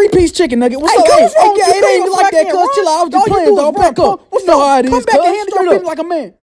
3-piece chicken nugget. What's Hey, up? cuz, what's wrong with you? It ain't like that, cuz. Chill out. I was just playing, dog. Back up. What's You know how it is, Come back and cuz. handle Straight your up. business like a man.